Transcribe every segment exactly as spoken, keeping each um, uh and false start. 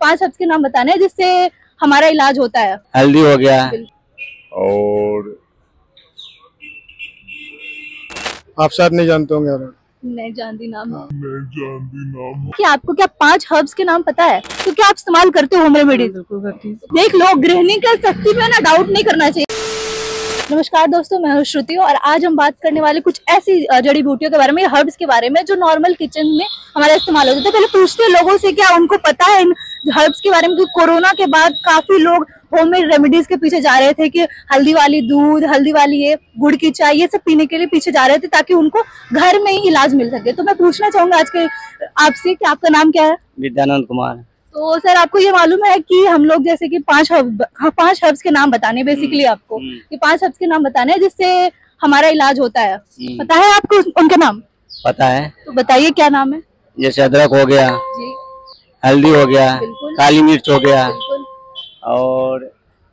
पांच हर्ब्स के नाम बताने हैं जिससे हमारा इलाज होता है। हल्दी हो गया और आप शायद नहीं जानते होंगे। नहीं जानती नाम। हाँ। नहीं जानती नाम। कि आपको क्या पांच हर्ब्स के नाम पता है? तो क्या आप इस्तेमाल करते हो होम रेमेडीज? देख लो, गृहिणी का शक्ति पे ना डाउट नहीं करना चाहिए। नमस्कार दोस्तों, मैं हूं श्रुति और आज हम बात करने वाले कुछ ऐसी जड़ी बूटियों के बारे में, हर्ब्स के बारे में जो नॉर्मल किचन में हमारा इस्तेमाल होता है। तो पहले पूछते हैं लोगों से क्या उनको पता है इन हर्ब्स के बारे में, क्योंकि कोरोना के बाद काफी लोग होममेड रेमेडीज के पीछे जा रहे थे कि हल्दी वाली दूध, हल्दी वाली ये गुड़ की चाय, ये सब पीने के लिए पीछे जा रहे थे ताकि उनको घर में ही इलाज मिल सके। तो मैं पूछना चाहूंगा आज के आपसे कि आपका नाम क्या है? विद्यानंद कुमार। तो सर, आपको ये मालूम है कि हम लोग जैसे कि पांच हर्ब, हाँ, पांच हर्ब्स के नाम बताने बेसिकली आपको कि पांच हर्ब्स के नाम बताने जिससे हमारा इलाज होता है। पता है आपको उनके नाम? पता है। तो बताइए क्या नाम है। जैसे अदरक हो गया जी, हल्दी हो गया, काली मिर्च हो गया, और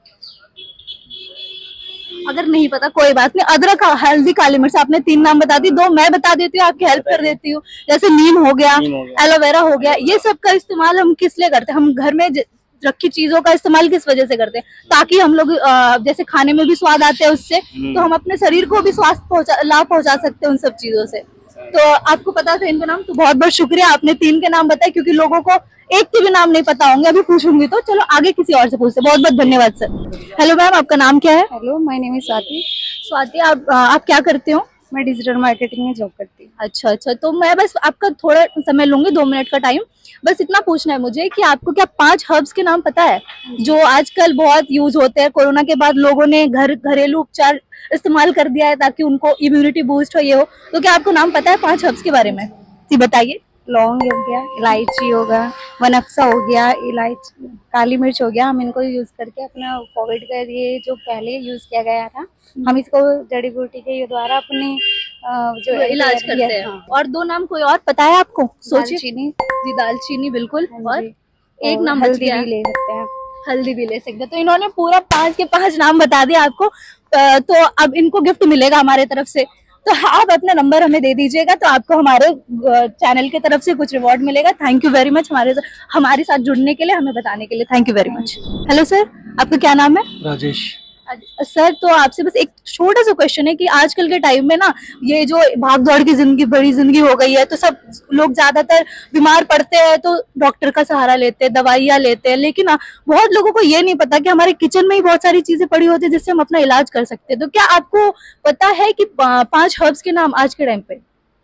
अगर नहीं पता कोई बात नहीं। अदरक, हल्दी, काली मिर्च आपने तीन नाम बता दी, दो मैं बता देती हूँ, आपकी हेल्प कर देती हूँ। जैसे नीम हो गया, एलोवेरा हो गया, ये सब का इस्तेमाल हम किस लिए करते हैं? हम घर में रखी चीजों का इस्तेमाल किस वजह से करते हैं? ताकि हम लोग जैसे खाने में भी स्वाद आते हैं उससे, तो हम अपने शरीर को भी स्वास्थ्य पहुंचा लाभ पहुंचा सकते हैं उन सब चीजों से। तो आपको पता था इनके नाम, तो बहुत बहुत शुक्रिया, आपने तीन के नाम बताए, क्योंकि लोगों को एक के भी नाम नहीं पता होंगे। अभी पूछूंगी तो चलो आगे किसी और से पूछते। बहुत बहुत धन्यवाद सर। हेलो मैम, आपका नाम क्या है? Hello, my name is Swati. Swati, आप आप क्या करते हो? मैं डिजिटल मार्केटिंग में जॉब करती हूँ। अच्छा अच्छा, तो मैं बस आपका थोड़ा समय लूंगी, दो मिनट का टाइम। बस इतना पूछना है मुझे कि आपको क्या पांच हर्ब्स के नाम पता है जो आजकल बहुत यूज होते हैं? कोरोना के बाद लोगों ने घर घरेलू उपचार इस्तेमाल कर दिया है ताकि उनको इम्यूनिटी बूस्ट हो, ये हो। तो क्या आपको नाम पता है पांच हर्ब्स के बारे में? जी बताइए। लौंग हो गया, इलायची होगा, वनअफ्सा हो गया, इलायची, काली मिर्च हो गया। हम इनको यूज करके अपना कोविड का ये जो पहले यूज किया गया था, हम इसको जड़ी बूटी के द्वारा अपने जो इलाज करते हैं। हाँ। और दो नाम कोई और पता है आपको? सोचिए। दालचीनी जी, दालचीनी बिल्कुल। और एक नाम हल्दी भी ले सकते हैं। हल्दी भी ले सकते हैं। तो इन्होंने पूरा पांच के पांच नाम बता दिया आपको। तो अब इनको गिफ्ट मिलेगा हमारे तरफ से, तो आप अपना नंबर हमें दे दीजिएगा तो आपको हमारे चैनल की तरफ से कुछ रिवॉर्ड मिलेगा। थैंक यू वेरी मच हमारे हमारे साथ जुड़ने के लिए, हमें बताने के लिए। Thank you very much. Hello sir, आपका क्या नाम है? राजेश। सर, तो आपसे बस एक छोटा सा क्वेश्चन है कि आजकल के टाइम में ना ये जो भाग दौड़ की जिंदगी, बड़ी जिंदगी हो गई है, तो सब लोग ज्यादातर बीमार पड़ते हैं तो डॉक्टर का सहारा लेते हैं, दवाइयाँ लेते हैं, लेकिन बहुत लोगों को ये नहीं पता कि हमारे किचन में ही बहुत सारी चीजें पड़ी होती है जिससे हम अपना इलाज कर सकते हैं। तो क्या आपको पता है कि पांच हर्ब्स के नाम आज के टाइम पे?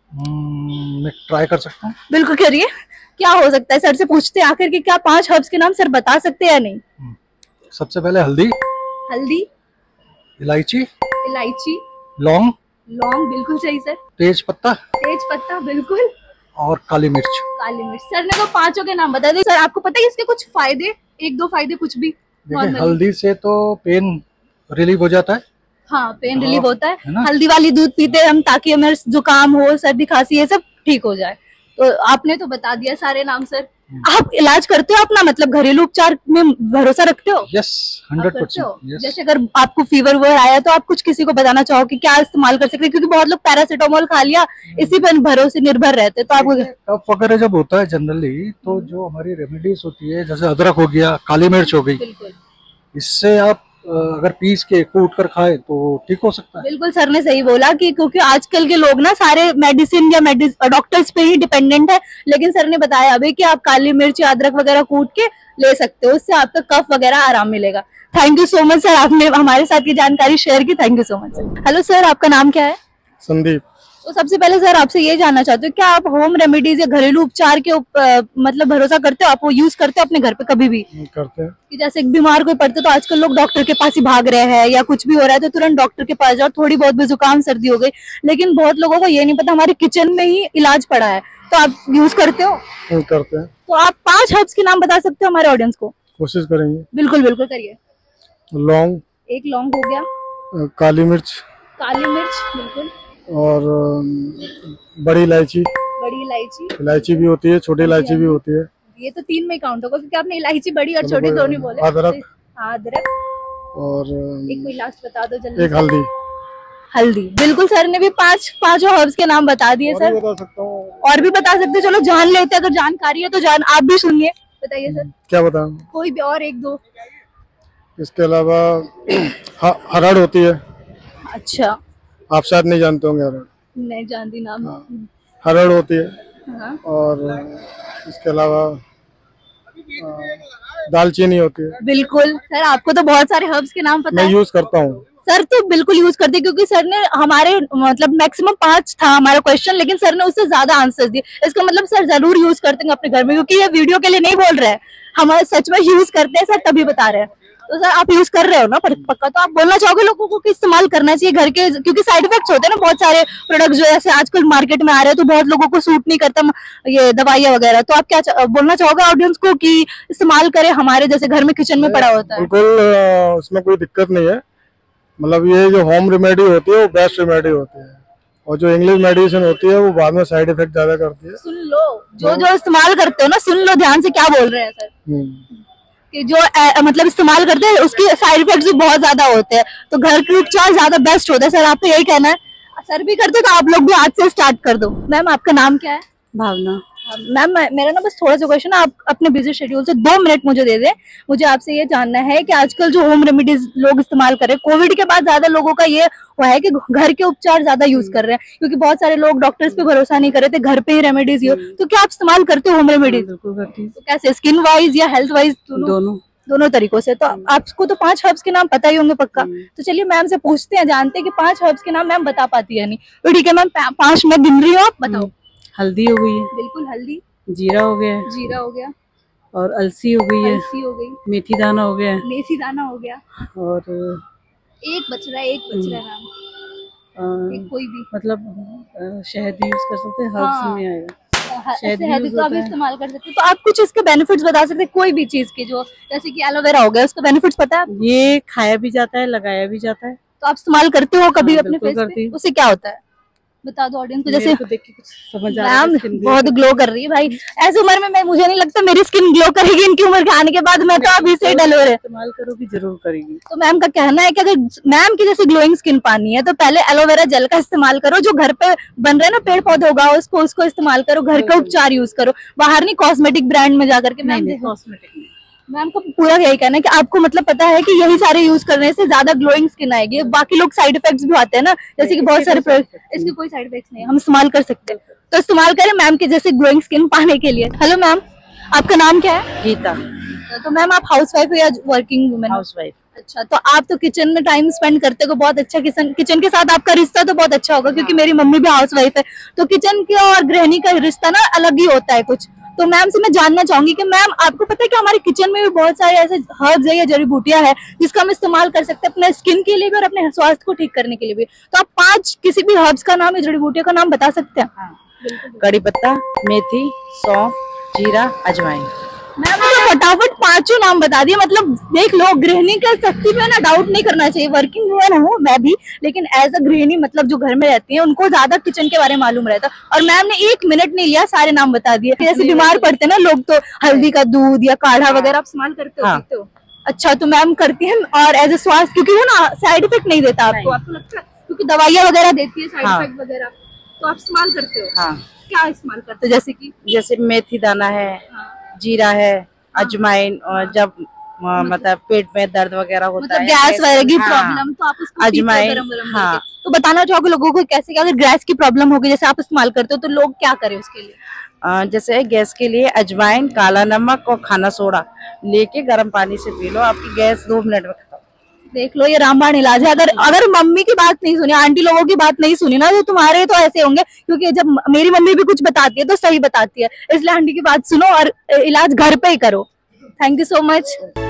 मैं ट्राई कर सकता हूँ। बिल्कुल करिए। क्या हो सकता है? सर से पूछते हैं आखिर कि क्या पांच हर्ब्स के नाम सर बता सकते हैं या नहीं? सबसे पहले हल्दी, हल्दी, इलायची, इलायची, लौंग, लौंग बिल्कुल सही सर, तेज पत्ता, तेज पत्ता बिल्कुल, और काली मिर्च। काली मिर्च। सर ने तो पांचों के नाम बता दिए। सर आपको पता है इसके कुछ फायदे, एक दो फायदे कुछ भी? देखिए, हल्दी से तो पेन रिलीव हो जाता है। हाँ, पेन रिलीव होता है, है हल्दी वाली दूध पीते हैं हम ताकि हमें जुकाम हो, सर्दी खांसी, ये सब ठीक हो जाए। तो आपने तो बता दिया सारे नाम सर। आप इलाज करते हो अपना, मतलब घरेलू उपचार में भरोसा रखते हो? Yes, hundred percent. जैसे अगर आपको फीवर वो आया तो आप कुछ किसी को बताना चाहो कि क्या इस्तेमाल कर सकते हैं? क्योंकि बहुत लोग पैरासीटामोल खा लिया, इसी पर भरोसे निर्भर रहते हैं। तो आपको कफ वगैरह जब होता है जनरली, तो जो हमारी रेमेडीज होती है, जैसे अदरक हो गया, काली मिर्च हो गई, इससे आप अगर पीस के कूट कर खाए तो ठीक हो सकता है। बिल्कुल सर ने सही बोला कि क्योंकि आजकल के लोग ना सारे मेडिसिन या डॉक्टर्स पे ही डिपेंडेंट है, लेकिन सर ने बताया अभी कि आप काली मिर्च या अदरक वगैरह कूट के ले सकते हो, उससे आपका कफ वगैरह आराम मिलेगा। Thank you so much sir, आपने हमारे साथ ये जानकारी शेयर की। Thank you so much sir. Hello sir, आपका नाम क्या है? संदीप। तो सबसे पहले सर आपसे ये जानना चाहते हो, क्या आप होम रेमेडीज या घरेलू उपचार के उप, मतलब भरोसा करते हो? आप वो यूज करते हो अपने घर पे कभी भी? करते हैं। कि जैसे बीमार कोई पड़ते तो आजकल लोग डॉक्टर के पास ही भाग रहे हैं, या कुछ भी हो रहा है तो तुरंत डॉक्टर के पास जाओ, थोड़ी बहुत भी जुकाम सर्दी हो गई, लेकिन बहुत लोगों को ये नहीं पता हमारे किचन में ही इलाज पड़ा है। तो आप यूज करते हो? करते हैं। तो आप पांच हर्ब्स के नाम बता सकते हो हमारे ऑडियंस को? कोशिश करेंगे। बिल्कुल बिल्कुल करिए। लौंग, एक लौंग हो गया, काली मिर्च, काली मिर्च बिल्कुल, और बड़ी इलायची, बड़ी इलायची, इलायची भी होती है, छोटी इलायची भी होती है। ये तो तीन में काउंट होगा क्योंकि आपने इलायची बड़ी और छोटी दोनों बोले। अदरक, अदरक, और एक कोई लास्ट बता दो जल्दी। एक हल्दी। हल्दी बिल्कुल, सर ने भी पांच पांचों हर्ब्स के नाम बता दिए सर। बता सकता हूँ, और भी बता सकते, चलो जान लेते, अगर जानकारी है तो जान आप भी सुनिए। बताइए सर। क्या बताऊं? कोई भी और एक दो। इसके अलावा हरड़ होती है। अच्छा, आप शायद नहीं जानते होंगे हरड़। नहीं जानती नाम। हरड़ होती है। हाँ। और इसके अलावा दालचीनी होती है। बिल्कुल सर, आपको तो बहुत सारे हर्ब्स के नाम पता मैं है। यूज करता हूँ सर तो बिल्कुल यूज करते, क्योंकि सर ने हमारे मतलब मैक्सिमम पांच था हमारा क्वेश्चन, लेकिन सर ने उससे ज्यादा आंसर्स दिए। इसका मतलब सर जरूर यूज करते हैं अपने घर में, क्योंकि ये वीडियो के लिए नहीं बोल रहे हैं, हम सच में यूज करते हैं सर, तभी बता रहे हैं। तो सर आप यूज कर रहे हो ना पक्का? तो आप बोलना चाहोगे लोगों को कि इस्तेमाल करना चाहिए घर के, क्योंकि साइड इफेक्ट्स होते हैं ना बहुत सारे प्रोडक्ट जो ऐसे आजकल मार्केट में आ रहे हैं, तो बहुत लोगों को सूट नहीं करता ये दवाइयाँ वगैरह। तो आप क्या बोलना चाहोगे ऑडियंस को कि इस्तेमाल करें, हमारे जैसे घर में किचन में पड़ा होता है? बिल्कुल, उसमें कोई दिक्कत नहीं है। मतलब ये जो होम रेमेडी होती है वो बेस्ट रेमेडी होती है, और जो इंग्लिश मेडिसिन होती है वो बाद में साइड इफेक्ट ज्यादा करती है। सुन लो, जो जो इस्तेमाल करते हो ना, सुन लो ध्यान से क्या बोल रहे हैं सर, कि जो ए, मतलब इस्तेमाल करते हैं उसके साइड इफेक्ट्स भी बहुत ज्यादा होते हैं, तो घर के उपचार ज्यादा बेस्ट होता है। सर आपको यही कहना है? सर भी करते तो आप लोग भी आज से स्टार्ट कर दो। मैम आपका नाम क्या है? भावना। मैम मेरा ना बस थोड़ा सा क्वेश्चन है, आप अपने बिजी शेड्यूल से दो मिनट मुझे दे दें। मुझे आपसे ये जानना है कि आजकल जो होम रेमेडीज लोग इस्तेमाल कर रहे हैं, कोविड के बाद ज्यादा लोगों का ये हुआ है कि घर के उपचार ज्यादा यूज कर रहे हैं, क्योंकि बहुत सारे लोग डॉक्टर्स पे भरोसा नहीं कर रहे थे, घर पे ही रेमेडीज यूज। तो क्या आप इस्तेमाल करते हो होम रेमेडीज? बिल्कुल करती हूँ। तो कैसे, स्किन वाइज या हेल्थ वाइज? दोनों दोनों तरीकों से। तो आपको तो पांच हर्ब्स के नाम पता ही होंगे पक्का। तो चलिए मैम से पूछते हैं, जानते हैं कि पांच हर्ब्स के नाम मैम बता पाती है नहीं। तो ठीक है मैम, पांच मैं गिन रही हूँ, आप बताओ। हल्दी हो गई है। बिल्कुल, हल्दी। जीरा हो गया। जीरा हो गया। और अलसी हो गई है। अलसी हो गई। मेथी दाना हो गया। मेथी दाना हो गया। और एक बच रहा है, एक बच रहा है नाम, एक कोई भी। मतलब शहद यूज कर सकते हैं, हर्ब्स हाँ। में आएगा। शहद का भी इस्तेमाल कर सकते हैं। तो आप कुछ इसके बेनिफिट्स बता सकते हैं कोई भी चीज के, जो जैसे कि एलोवेरा हो गया, उसका बेनिफिट्स पता है? ये खाया भी जाता है, लगाया भी जाता है। तो आप इस्तेमाल करते हो कभी? हाँ, अपने फेस पे? हूँ। उससे क्या होता है बता दो ऑडियंस को। जैसे देख के कुछ समझ आ रहा है, मैम बहुत ग्लो कर रही है भाई, ऐसी उम्र में मैं मुझे नहीं लगता मेरी स्किन ग्लो करेगी इनकी उम्र के आने के बाद। मैं तो अभी से डल हो रहे इस्तेमाल करोगी जरूर करेगी। तो मैम का कहना है कि अगर मैम की जैसे ग्लोइंग स्किन पानी है तो पहले एलोवेरा जेल का इस्तेमाल करो, जो घर पे बन रहे हैं ना पेड़ पौधे होगा उसको उसको इस्तेमाल करो, घर का उपचार यूज करो, बाहर नहीं कॉस्मेटिक ब्रांड में जाकर के। मैम कॉस्मेटिक मैम को पूरा यही कहना है कि आपको मतलब पता है कि यही सारे यूज करने से ज्यादा ग्लोइंग स्किन आएगी, बाकी लोग साइड इफेक्ट्स भी आते हैं ना, जैसे कि बहुत सारे प्रोडक्ट, इसके कोई साइड इफेक्ट्स नहीं है, हम इस्तेमाल कर सकते हैं। तो इस्तेमाल करें मैम के जैसे ग्लोइंग स्किन पाने के लिए। हेलो मैम, आपका नाम क्या है? गीता। तो मैम आप हाउस वाइफ हो या वर्किंग वुमेन? House wife. अच्छा, तो आप तो किचन में टाइम स्पेंड करते हो, बहुत अच्छा। किचन किचन के साथ आपका रिश्ता तो बहुत अच्छा होगा, क्योंकि मेरी मम्मी भी हाउस वाइफ है, तो किचन की और गृहिणी का रिश्ता ना अलग ही होता है कुछ। तो मैम से मैं जानना चाहूंगी कि मैम आपको पता है कि हमारे किचन में भी बहुत सारे ऐसे हर्ब्स है या जड़ी बूटियां है जिसका हम इस्तेमाल कर सकते हैं अपने स्किन के लिए भी और अपने स्वास्थ्य को ठीक करने के लिए भी। तो आप पांच किसी भी हर्ब्स का नाम या जड़ी बूटिया का नाम बता सकते हैं? हाँ। कड़ी पत्ता, मेथी, सौंफ, जीरा, अजवाइन। मैम तो फटाफट पांचों नाम बता दिए। मतलब देख लो, गृहिणी का शक्ति पे ना डाउट नहीं करना चाहिए। वर्किंग वुमेन हूँ मैं भी, लेकिन एज अ गृहिणी मतलब जो घर में रहती है उनको ज्यादा किचन के बारे में मालूम रहता है। और मैम ने एक मिनट नहीं लिया, सारे नाम बता दिए। जैसे बीमार पड़ते हैं ना लोग, तो हल्दी का दूध या काढ़ा वगैरह आप इस्तेमाल करते हो? पीते हो? अच्छा, तो मैम करती है। और एज ए स्वास्थ्य, क्योंकि वो ना साइड इफेक्ट नहीं देता आपको, आपको लगता है क्योंकि दवाइयाँ वगैरह देती है साइड इफेक्ट वगैरह, तो आप इस्तेमाल करते हो? हाँ। क्या इस्तेमाल करते हो? जैसे की जैसे मेथी दाना है, जीरा है, अजवाइन, और जब मतलब पेट में दर्द वगैरह होता मतलब है, गैस वगैरह की हाँ, प्रॉब्लम, तो आप उसको अजवाइन, गरम गरम हाँ। करके। तो बताना चाहोगे लोगों को कैसे कि अगर गैस की प्रॉब्लम होगी जैसे आप इस्तेमाल करते हो, तो लोग क्या करें उसके लिए? आ, जैसे गैस के लिए अजवाइन, काला नमक और खाना सोडा लेके गर्म पानी से पी लो, आपकी गैस दो मिनट में खत्म। देख लो, ये रामबाण इलाज है। अगर अगर मम्मी की बात नहीं सुनी, आंटी लोगों की बात नहीं सुनी ना, तो तुम्हारे तो ऐसे होंगे, क्योंकि जब मेरी मम्मी भी कुछ बताती है तो सही बताती है, इसलिए आंटी की बात सुनो और इलाज घर पे ही करो। Thank you so much.